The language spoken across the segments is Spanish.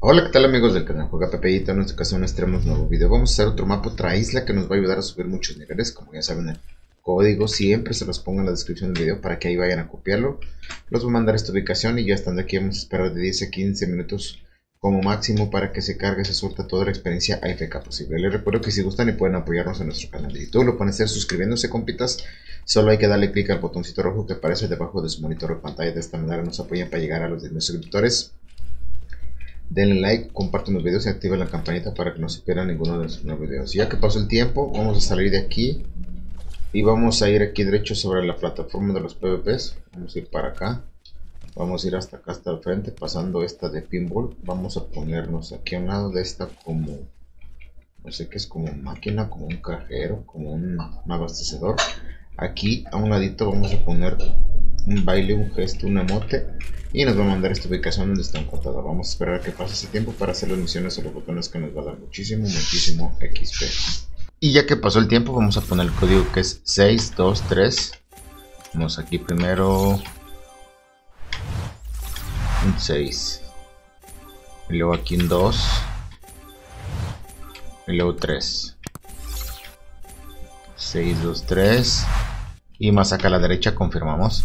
Hola, ¿qué tal amigos del canal Juega Pepito? En este caso traemos un nuevo video. Vamos a hacer otro mapa, otra isla que nos va a ayudar a subir muchos niveles. Como ya saben, el código siempre se los pongo en la descripción del video para que ahí vayan a copiarlo. Los voy a mandar a esta ubicación y ya estando aquí vamos a esperar de 10 a 15 minutos como máximo para que se cargue, se suelta toda la experiencia AFK posible. Les recuerdo que si gustan y pueden apoyarnos en nuestro canal de YouTube, lo pueden hacer suscribiéndose, compitas. Solo hay que darle clic al botoncito rojo que aparece debajo de su monitor o pantalla. De esta manera nos apoyan para llegar a los 10.000 suscriptores. Denle like, compartan los videos y activen la campanita para que no se pierdan ninguno de nuestros nuevos videos. Ya que pasó el tiempo, vamos a salir de aquí y vamos a ir aquí derecho sobre la plataforma de los PvPs. Vamos a ir para acá, vamos a ir hasta acá, hasta el frente, pasando esta de pinball. Vamos a ponernos aquí a un lado de esta como, no sé qué es, como máquina, como un cajero, como un abastecedor. Aquí a un ladito vamos a poner un baile, un gesto, un emote, y nos va a mandar esta ubicación donde está encontrada. Vamos a esperar a que pase ese tiempo para hacer las misiones o los botones que nos va a dar muchísimo XP. Y ya que pasó el tiempo, vamos a poner el código que es 623. Vamos aquí primero un 6, y luego aquí un 2, y luego 3. 6, 2, 3. Y más acá a la derecha confirmamos.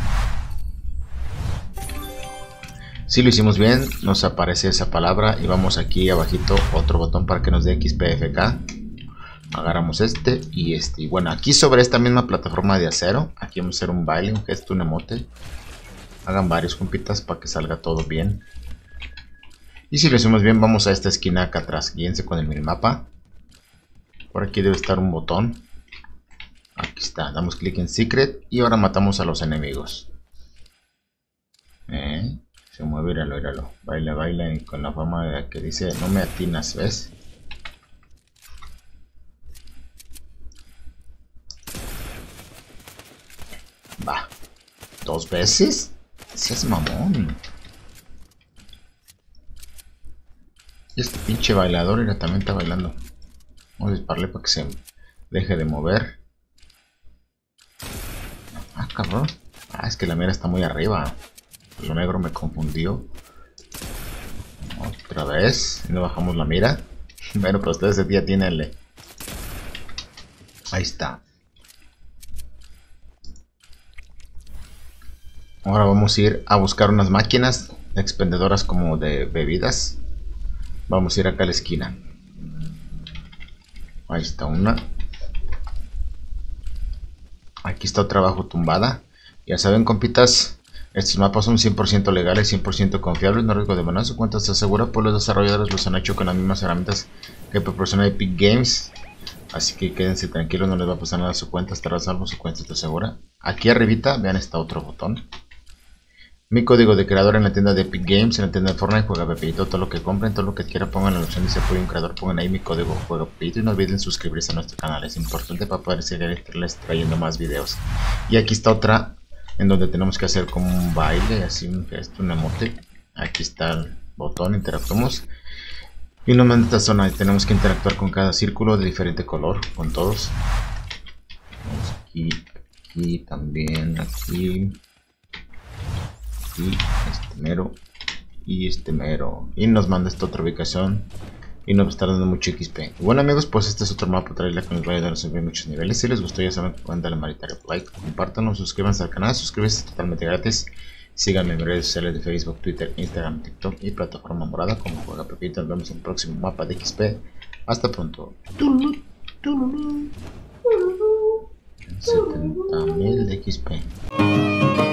Si lo hicimos bien, nos aparece esa palabra y vamos aquí abajito otro botón para que nos dé XPFK. Agarramos este y este. Y bueno, aquí sobre esta misma plataforma de acero, aquí vamos a hacer un baile, un gesto, un emote. Hagan varios, compitas, para que salga todo bien. Y si lo hicimos bien, vamos a esta esquina acá atrás. Guíense con el minimapa. Por aquí debe estar un botón. Aquí está, damos clic en Secret y ahora matamos a los enemigos. Se mueve, íralo. Baila y con la forma de que dice no me atinas, ¿ves? Va. ¿2 veces? Seas mamón. Y este pinche bailador también está bailando. Vamos a dispararle para que se deje de mover. Ah, cabrón. Ah, es que la mira está muy arriba. Lo negro me confundió. Otra vez. No bajamos la mira. Bueno, pero ustedes ese día tienen. Ahí está. Ahora vamos a ir a buscar unas máquinas expendedoras como de bebidas. Vamos a ir acá a la esquina. Ahí está una. Aquí está otra abajo tumbada. Ya saben, compitas, estos mapas son 100% legales, 100% confiables, no riesgo de maná. Su cuenta está segura, pues los desarrolladores los han hecho con las mismas herramientas que proporciona Epic Games. Así que quédense tranquilos, no les va a pasar nada a su cuenta, estará a salvo, su cuenta está segura. Aquí arribita, vean, está otro botón. Mi código de creador en la tienda de Epic Games, en la tienda de Fortnite, Juega Pepito. Todo lo que compren, todo lo que quieran, pongan en la opción dice apoyo un creador, pongan ahí mi código Juega Pepito y no olviden suscribirse a nuestro canal, es importante para poder seguirles trayendo más videos. Y aquí está otra en donde tenemos que hacer como un baile, así un gesto, un emote. Aquí está el botón, interactuamos. Y nos manda esta zona y tenemos que interactuar con cada círculo de diferente color, con todos. Vamos aquí también, aquí. Y este mero y nos manda esta otra ubicación y nos está dando mucho XP. Y bueno amigos, pues este es otro mapa trailer que nos va a ayudar a subir muchos niveles. Si les gustó, ya saben que pueden darle manita like, compártanlo, suscríbanse al canal, suscribirse es totalmente gratis. Síganme en mis redes sociales de Facebook, Twitter, Instagram, TikTok y plataforma morada como Juega Pepito. Nos vemos en el próximo mapa de XP. Hasta pronto. 70.000 de XP.